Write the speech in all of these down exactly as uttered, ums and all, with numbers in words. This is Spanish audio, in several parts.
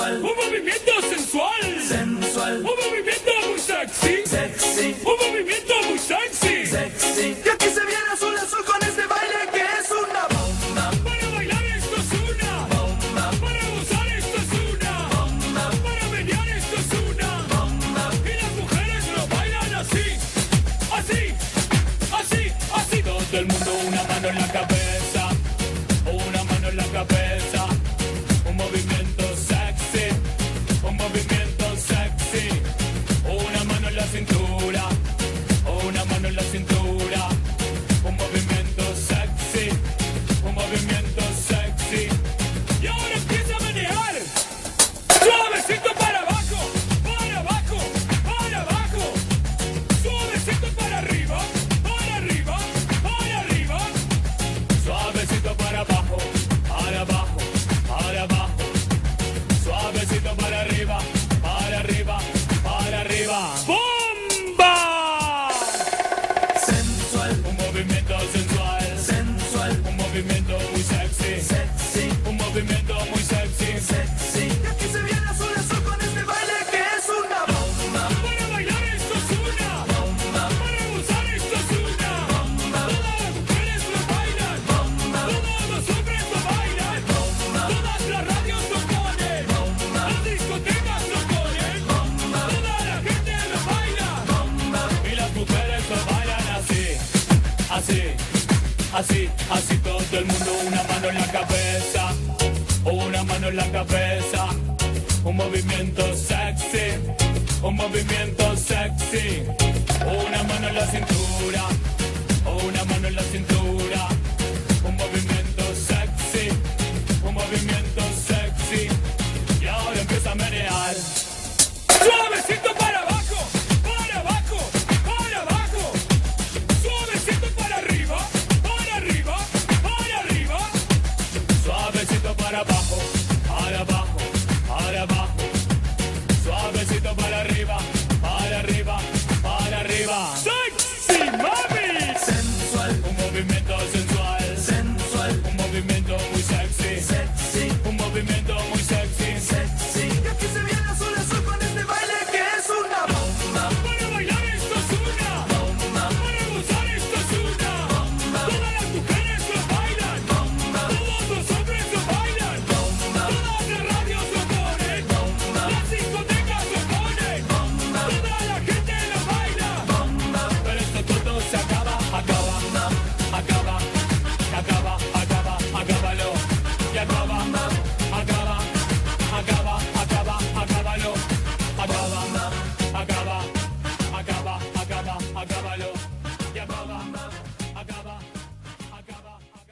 sensual, un movimiento sensual, sensual, un movimiento muy sexy, sexy, un movimiento muy sexy, sexy. Y aquí se viene azul azul con este baile que es una bomba. Para bailar esto es una bomba, para gozar esto es una bomba, para menear esto es una bomba. Y las mujeres lo bailan así, así, así, así. Todo el mundo una mano en la cabeza, una mano en la cabeza. Un movimiento sexy, un movimiento sexy. Una mano en la cintura, una mano en la cintura. Un movimiento sexy, un movimiento sexy. Y ahora empieza a menear. Suavecito para abajo, para abajo, para abajo. Suavecito para arriba, para arriba, para arriba. Suavecito para abajo, para abajo, para abajo. Suavecito para arriba, para arriba, para arriba. ¡Bomba! Sensual, un movimiento sensual, sensual, un movimiento muy sexy, sexy, un movimiento muy sexy, sexy. Y aquí se viene azul azul con este baile que es una bomba. Para bailar esto es una bomba, para gozar esto es una bomba. Todas las mujeres lo bailan, bomba. Todos los hombres lo bailan, bomba. Todas las radios lo ponen, bomba. Las discotecas lo ponen, bomba. Toda la gente lo baila, bomba. Y las mujeres lo bailan así, así, así, así. Todo el mundo una mano en la cabeza, una mano en la cabeza. Un movimiento sexy, un movimiento sexy. Una mano en la cintura, una mano en la cintura. Un movimiento sexy, un movimiento sexy. Y ahora empieza a menear. Suavecito para abajo, para abajo, para abajo. Suavecito para arriba, para arriba, para arriba. Suavecito para abajo, para abajo, para abajo. Suavecito para arriba, para arriba, para arriba. ¡Sexy, mami! Sensual, un movimiento sensual, sensual, un movimiento muy sexy, sexy, un movimiento muy sexy, sexy. Y aquí se viene azul azul con este baile que es una bomba. Para bailar esto es una bomba, para gozar esto es una bomba. Todas las mujeres lo bailan, bomba. Todos los hombres lo bailan, bomba. Todas las radios lo ponen, bomba. Las discotecas lo ponen, bomba. Toda la gente lo baila, bomba. Pero esto todo se acaba, acaba, acaba, acaba, acaba, acábalo. Y acaba, acaba, acaba, acaba, acábalo. Acaba, acaba, acaba, acaba, acábalo. Y acaba, acaba, acaba, acaba.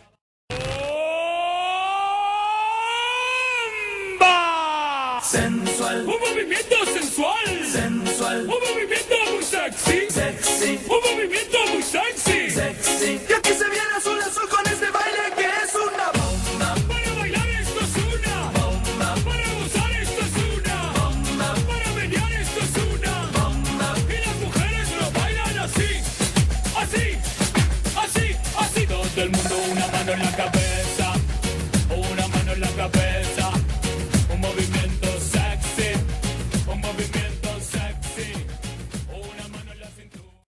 ¡Bomba! Sensual, un movimiento sensual, sensual, un movimiento muy sexy, sexy, un movimiento muy sexy, sexy. Y aquí se viene azul azul con este baile que es una bomba. Para bailar esto es una bomba, para gozar esto es una bomba, para menear esto es una bomba. Y las mujeres lo bailan así, así, así, así. Todo el mundo una mano en la cabeza.